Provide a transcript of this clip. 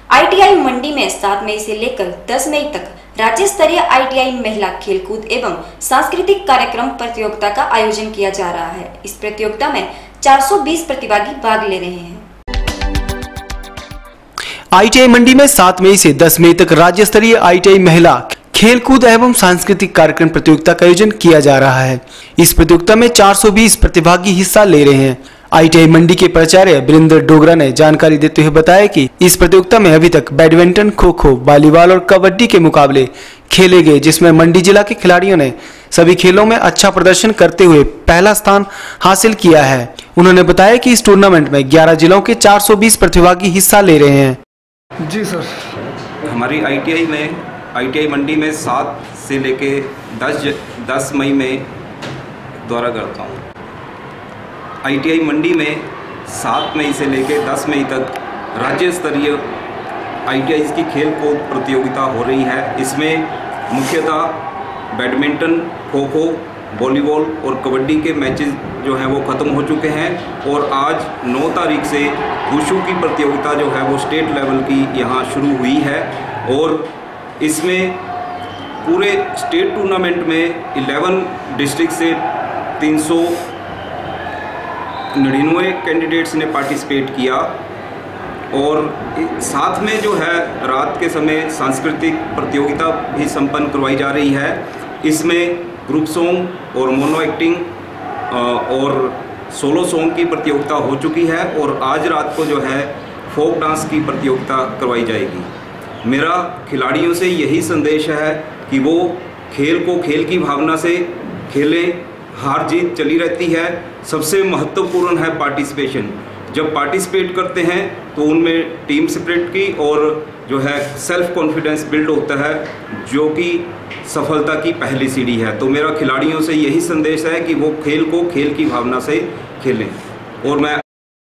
ITI मंडी में 7 मई से लेकर 10 मई तक राज्य स्तरीय आईटीआई महिला खेलकूद एवं सांस्कृतिक कार्यक्रम प्रतियोगिता का आयोजन किया जा रहा है। इस प्रतियोगिता में 420 प्रतिभागी भाग ले रहे हैं। आईटीआई मंडी में 7 मई से 10 मई तक राज्य स्तरीय आईटीआई महिला खेलकूद एवं सांस्कृतिक कार्यक्रम प्रतियोगिता का आयोजन किया जा रहा है। इस प्रतियोगिता में 420 प्रतिभागी हिस्सा ले रहे हैं। आईटीआई मंडी के प्राचार्य वृंदर डोगरा ने जानकारी देते हुए बताया कि इस प्रतियोगिता में अभी तक बैडमिंटन, खो खो, वॉलीबॉल और कबड्डी के मुकाबले खेले गए, जिसमें मंडी जिला के खिलाड़ियों ने सभी खेलों में अच्छा प्रदर्शन करते हुए पहला स्थान हासिल किया है। उन्होंने बताया कि इस टूर्नामेंट में 11 जिलों के 420 प्रतिभागी हिस्सा ले रहे हैं। जी सर, हमारी आईटीआई मंडी में 7 से लेके 10 मई में दौरा करता हूँ। आईटीआई मंडी में 7 मई से लेके 10 मई तक राज्य स्तरीय आईटीआई की खेल कूद प्रतियोगिता हो रही है। इसमें मुख्यतः बैडमिंटन, खो खो, वॉलीबॉल और कबड्डी के मैचेस जो हैं वो ख़त्म हो चुके हैं और आज 9 तारीख से वुशु की प्रतियोगिता जो है वो स्टेट लेवल की यहाँ शुरू हुई है और इसमें पूरे स्टेट टूर्नामेंट में 11 डिस्ट्रिक्ट से 399 कैंडिडेट्स ने पार्टिसिपेट किया और साथ में जो है रात के समय सांस्कृतिक प्रतियोगिता भी संपन्न करवाई जा रही है। इसमें ग्रुप सॉन्ग और मोनो एक्टिंग और सोलो सॉन्ग की प्रतियोगिता हो चुकी है और आज रात को जो है फोक डांस की प्रतियोगिता करवाई जाएगी। मेरा खिलाड़ियों से यही संदेश है कि वो खेल को खेल की भावना से खेलें। हार जीत चली रहती है, सबसे महत्वपूर्ण है पार्टिसिपेशन। जब पार्टिसिपेट करते हैं तो उनमें टीम स्पिरिट की और जो है सेल्फ कॉन्फिडेंस बिल्ड होता है, जो कि सफलता की पहली सीढ़ी है। तो मेरा खिलाड़ियों से यही संदेश है कि वो खेल को खेल की भावना से खेलें और मैं